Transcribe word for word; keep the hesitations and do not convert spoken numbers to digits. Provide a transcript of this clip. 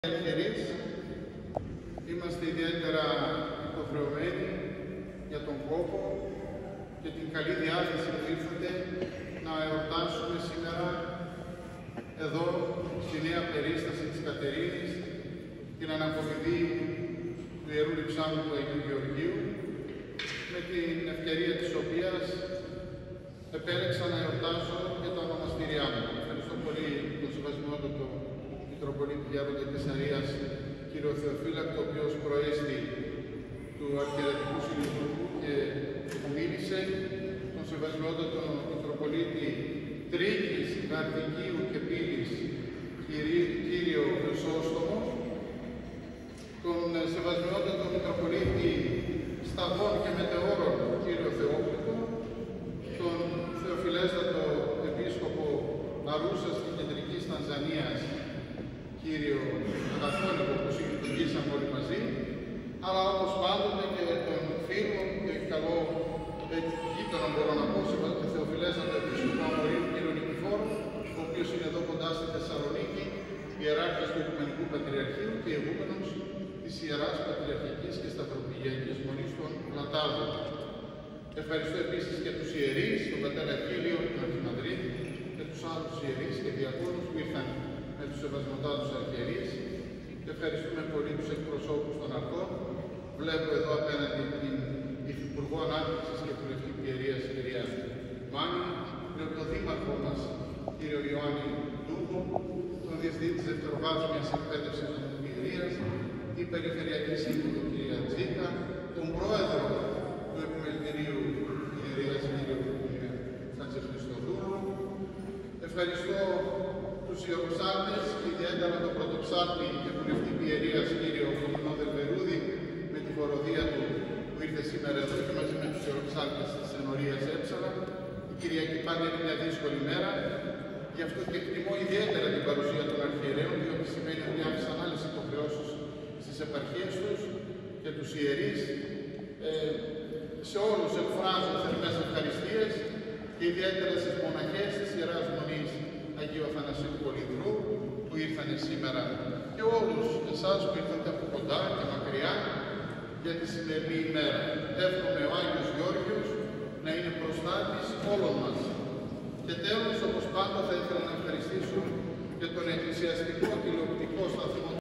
Ελευθερής, είμαστε ιδιαίτερα υποχρεωμένοι για τον κόπο και την καλή διάθεση που ήρθατε να εορτάσουμε σήμερα εδώ στη νέα περίσταση της Κατερίνης την αναπομιδή του Ιερού Λειψάνου του Αγίου Γεωργίου, με την ευκαιρία της οποίας επέλεξα να εορτάσω και τα ονομαστήριά μου. Ευχαριστώ πολύ τον Σεβασμιότατο Μητροπολίτη Γέροντα Κεσαρίας, κύριο Θεοφύλακτο, ο οποίος προέστη του Αρχιερετικού Συλλογικού και μίλησε, τον Σεβασμιότατο Μητροπολίτη Τρίκης, Γαρδικίου και Πύλης, κύριο Χρυσόστομο, τον Σεβασμιότατο Μητροπολίτη Σταθών και Μετεώρων, κύριο Θεόκλητο, τον Θεοφιλέστατο Επίσκοπο Αρούσας και Κεντρικής Τανζανίας, κύριο Αγαθόνικο, που συλλογήσαμε όλοι μαζί, αλλά όπως πάντοτε και τον φίλο και καλό γείτονα, μπορώ να πω, σε Θεοφιλέστατο Επίσκοπο Αμορίου, κύριο Νικηφόρο, ο οποίος είναι εδώ κοντά στη Θεσσαλονίκη, ιεράρχης του Οικουμενικού Πατριαρχείου και ηγούμενος της Ιεράς Πατριαρχικής και Σταυροπηγιακής Μονής των Λατάδων. Ευχαριστώ επίσης και τους ιερείς, τον πατέρα Κύλιο, τον Αρχιμανδρίτη και τους άλλους ιερείς και διακόνους που ήρθαν με τους σεβασμιωτάτους αρχιερείς. Ευχαριστούμε πολύ τους εκπροσώπους των αρχών. Βλέπω εδώ απέναντι την Υφυπουργό Ανάπτυξης και Βουλευτική Ιερίας, κυρία Μάνη, τον δήμαρχό μας, κύριο Ιωάννη Τούκο, τον Διευθυντή της Δευτεροβάθμιας Εκπαίδευσης Νομιμηρίας, την Περιφερειακή Σύμβουλο, κυρία Τζίκα, τον Πρόεδρο του Επιμελητηρίου Ιερίας, κύριο Χατζηχριστοδούλου. Ευχαριστώ τους ιεροψάρτες, ιδιαίτερα τον πρωτοψάρτη και βουλευτή Ιερίας, κύριο Κομινό Δελβερούδη, με τη χοροδία του που ήρθε σήμερα εδώ και μαζί με τους ιεροψάρτες της Ενορίας Έψαλα. Η Κυριακή πάλι είναι μια δύσκολη μέρα, γι' αυτό και εκτιμώ ιδιαίτερα την παρουσία των αρχιερέων, διότι σημαίνει ότι άφησαν άλλες υποχρεώσεις στις επαρχίες τους και τους ιερείς. Ε, σε όλους εκφράζω θερμές ευχαριστίες και ιδιαίτερα στις μοναχές της Ιεράς Μονής Αγίου Αθανασίου Πολυδρού που ήρθαν σήμερα και όλους εσάς που ήρθατε από κοντά και μακριά για τη σημερινή ημέρα. Εύχομαι ο Άγιος Γεώργιος να είναι προστάτης όλων μας. Και τέλος, όπως πάντα, θα ήθελα να ευχαριστήσω και τον εκκλησιαστικό τηλεοπτικό σταθμό